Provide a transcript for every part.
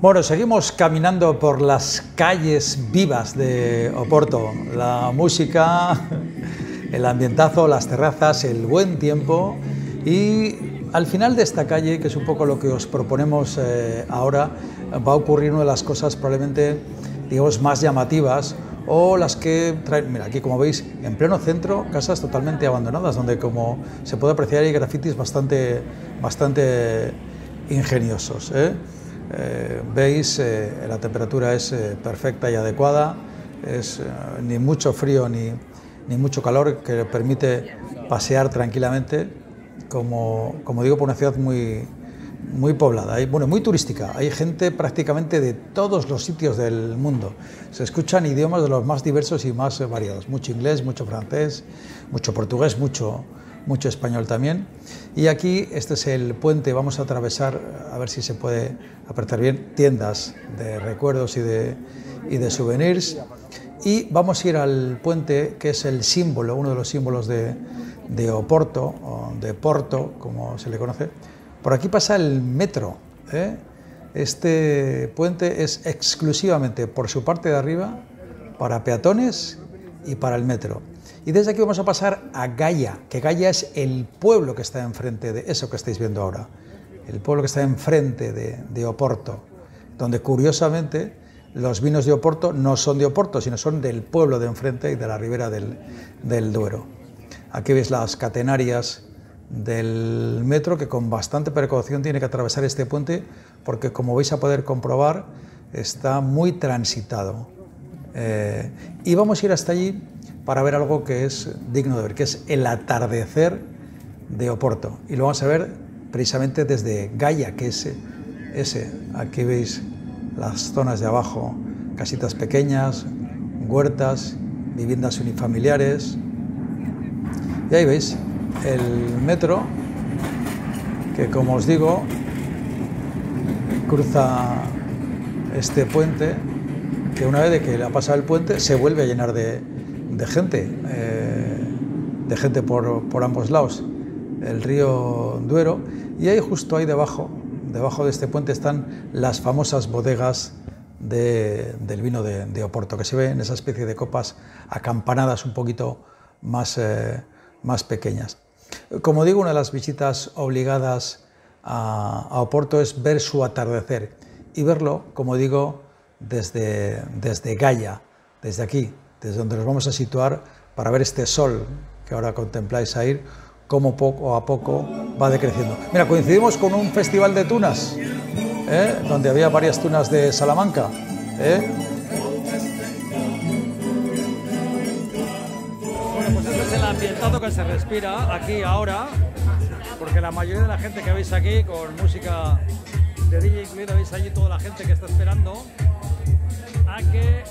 Bueno, seguimos caminando por las calles vivas de Oporto. La música, el ambientazo, las terrazas, el buen tiempo. Y al final de esta calle, que es un poco lo que os proponemos ahora, va a ocurrir una de las cosas probablemente, digamos, más llamativas, o las que traen, mira, aquí como veis, en pleno centro, casas totalmente abandonadas, donde como se puede apreciar hay grafitis bastante ingeniosos, veis, la temperatura es perfecta y adecuada, es ni mucho frío ni mucho calor, que permite pasear tranquilamente, como digo, por una ciudad muy poblada, muy turística. Hay gente prácticamente de todos los sitios del mundo. Se escuchan idiomas de los más diversos y más variados. Mucho inglés, mucho francés, mucho portugués, mucho español también. Y aquí, este es el puente, vamos a atravesar, a ver si se puede apretar bien, tiendas de recuerdos y de souvenirs. Y vamos a ir al puente, que es el símbolo, uno de los símbolos de Oporto, o de Porto, como se le conoce. Por aquí pasa el metro, ¿eh? Este puente es exclusivamente por su parte de arriba para peatones y para el metro. Y desde aquí vamos a pasar a Gaia, que Gaia es el pueblo que está enfrente de eso que estáis viendo ahora, el pueblo que está enfrente de Oporto, donde curiosamente los vinos de Oporto no son de Oporto, sino son del pueblo de enfrente y de la ribera del Duero. Aquí veis las catenarias del metro, que con bastante precaución tiene que atravesar este puente, porque como vais a poder comprobar está muy transitado. Y vamos a ir hasta allí para ver algo que es digno de ver, que es el atardecer de Oporto, y lo vamos a ver precisamente desde Gaia, que es ese. Aquí veis las zonas de abajo, casitas pequeñas, huertas, viviendas unifamiliares, y ahí veis el metro, que como os digo cruza este puente, que una vez de que le ha pasado el puente se vuelve a llenar de gente por ambos lados, el río Duero. Y ahí, justo ahí debajo de este puente, están las famosas bodegas del vino de Oporto, que se ve en esa especie de copas acampanadas un poquito más pequeñas. Como digo, una de las visitas obligadas a Oporto es ver su atardecer, y verlo, como digo, desde Gaia, desde aquí, desde donde nos vamos a situar para ver este sol que ahora contempláis ahí, cómo poco a poco va decreciendo. Mira, coincidimos con un festival de tunas, donde había varias tunas de Salamanca. Bueno, pues este es el ambientazo que se respira aquí ahora, porque la mayoría de la gente que veis aquí, con música de DJ incluida, veis allí toda la gente que está esperando a que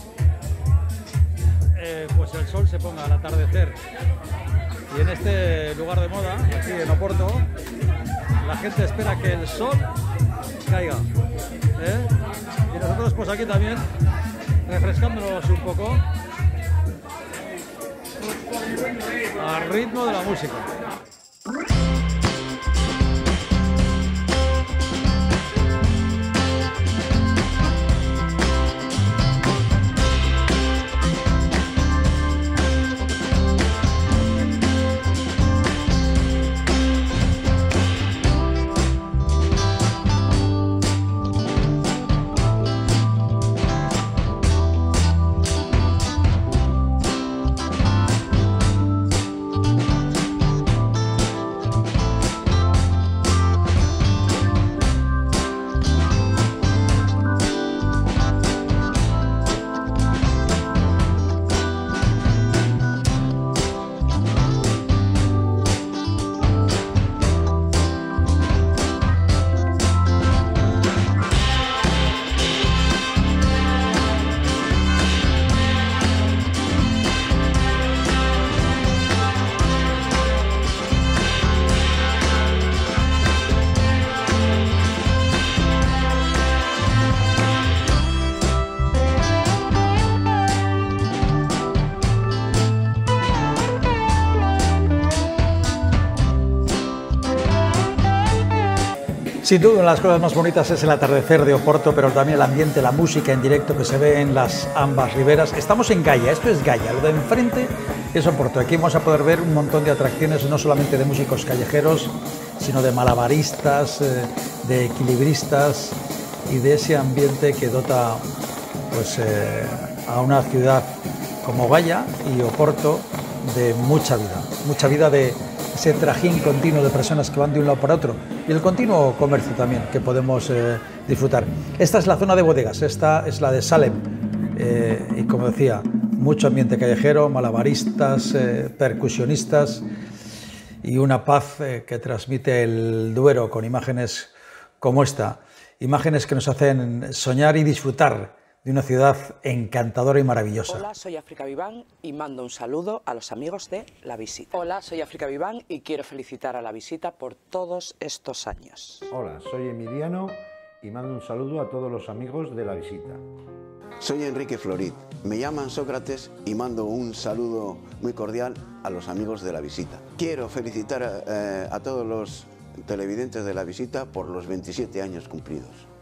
pues el sol se ponga al atardecer. Y en este lugar de moda, aquí en Oporto, la gente espera que el sol caiga, y nosotros pues aquí también refrescándonos un poco al ritmo de la música. Sin duda, una de las cosas más bonitas es el atardecer de Oporto, pero también el ambiente, la música en directo que se ve en las ambas riberas. Estamos en Gaia, esto es Gaia, lo de enfrente es Oporto. Aquí vamos a poder ver un montón de atracciones, no solamente de músicos callejeros, sino de malabaristas, de equilibristas y de ese ambiente que dota pues, a una ciudad como Gaia y Oporto de mucha vida de ese trajín continuo de personas que van de un lado para otro y el continuo comercio también que podemos disfrutar. Esta es la zona de bodegas, esta es la de Salem y como decía, mucho ambiente callejero, malabaristas, percusionistas y una paz que transmite el Duero con imágenes como esta, imágenes que nos hacen soñar y disfrutar de una ciudad encantadora y maravillosa. Hola, soy África Viván y mando un saludo a los amigos de La Visita. Hola, soy África Viván y quiero felicitar a La Visita por todos estos años. Hola, soy Emiliano y mando un saludo a todos los amigos de La Visita. Soy Enrique Florit, me llaman Sócrates y mando un saludo muy cordial a los amigos de La Visita. Quiero felicitar a todos los televidentes de La Visita por los 27 años cumplidos.